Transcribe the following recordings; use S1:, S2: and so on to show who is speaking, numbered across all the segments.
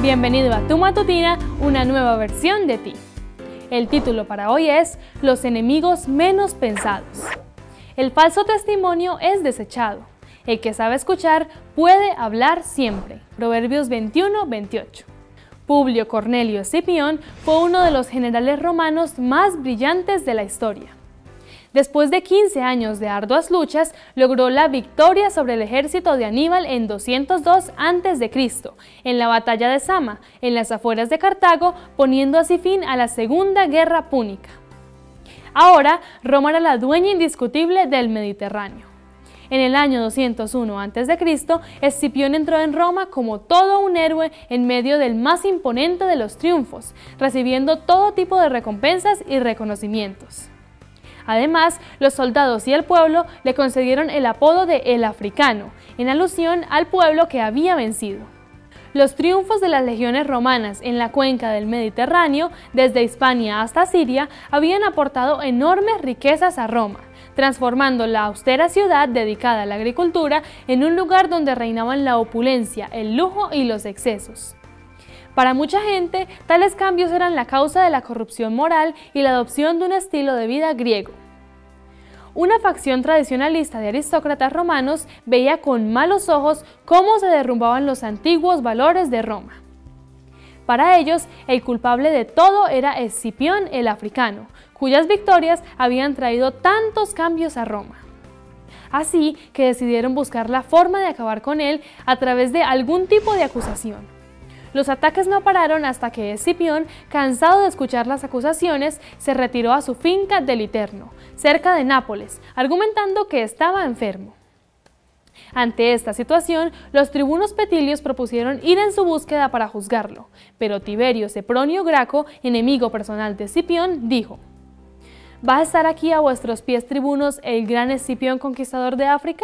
S1: Bienvenido a Tu Matutina, una nueva versión de ti. El título para hoy es Los enemigos menos pensados. El falso testimonio es desechado. El que sabe escuchar puede hablar siempre. Proverbios 21:28. Publio Cornelio Escipión fue uno de los generales romanos más brillantes de la historia. Después de 15 años de arduas luchas, logró la victoria sobre el ejército de Aníbal en 202 a.C., en la batalla de Zama, en las afueras de Cartago, poniendo así fin a la Segunda Guerra Púnica. Ahora, Roma era la dueña indiscutible del Mediterráneo. En el año 201 a.C., Escipión entró en Roma como todo un héroe en medio del más imponente de los triunfos, recibiendo todo tipo de recompensas y reconocimientos. Además, los soldados y el pueblo le concedieron el apodo de El Africano, en alusión al pueblo que había vencido. Los triunfos de las legiones romanas en la cuenca del Mediterráneo, desde Hispania hasta Siria, habían aportado enormes riquezas a Roma, transformando la austera ciudad dedicada a la agricultura en un lugar donde reinaban la opulencia, el lujo y los excesos. Para mucha gente, tales cambios eran la causa de la corrupción moral y la adopción de un estilo de vida griego. Una facción tradicionalista de aristócratas romanos veía con malos ojos cómo se derrumbaban los antiguos valores de Roma. Para ellos, el culpable de todo era Escipión el Africano, cuyas victorias habían traído tantos cambios a Roma. Así que decidieron buscar la forma de acabar con él a través de algún tipo de acusación. Los ataques no pararon hasta que Escipión, cansado de escuchar las acusaciones, se retiró a su finca de Literno, cerca de Nápoles, argumentando que estaba enfermo. Ante esta situación, los tribunos petilios propusieron ir en su búsqueda para juzgarlo, pero Tiberio Sempronio Graco, enemigo personal de Escipión, dijo: ¿Va a estar aquí a vuestros pies, tribunos, el gran Escipión conquistador de África?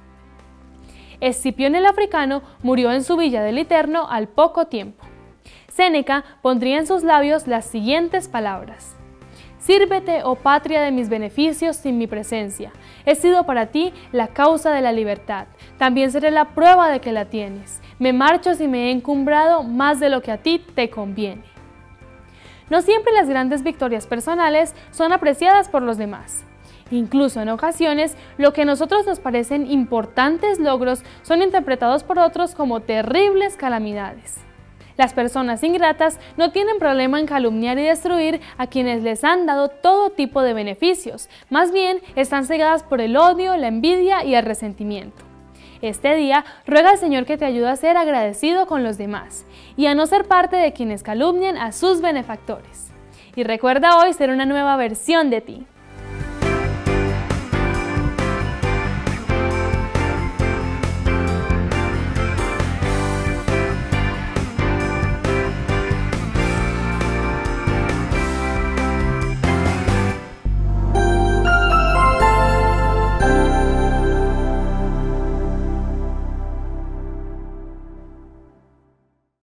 S1: Escipión el Africano murió en su villa de Literno al poco tiempo. Séneca pondría en sus labios las siguientes palabras: Sírvete, oh patria, de mis beneficios sin mi presencia. He sido para ti la causa de la libertad. También seré la prueba de que la tienes. Me marcho si me he encumbrado más de lo que a ti te conviene. No siempre las grandes victorias personales son apreciadas por los demás. Incluso en ocasiones, lo que a nosotros nos parecen importantes logros son interpretados por otros como terribles calamidades. Las personas ingratas no tienen problema en calumniar y destruir a quienes les han dado todo tipo de beneficios, más bien están cegadas por el odio, la envidia y el resentimiento. Este día, ruega al Señor que te ayude a ser agradecido con los demás y a no ser parte de quienes calumnian a sus benefactores. Y recuerda hoy ser una nueva versión de ti.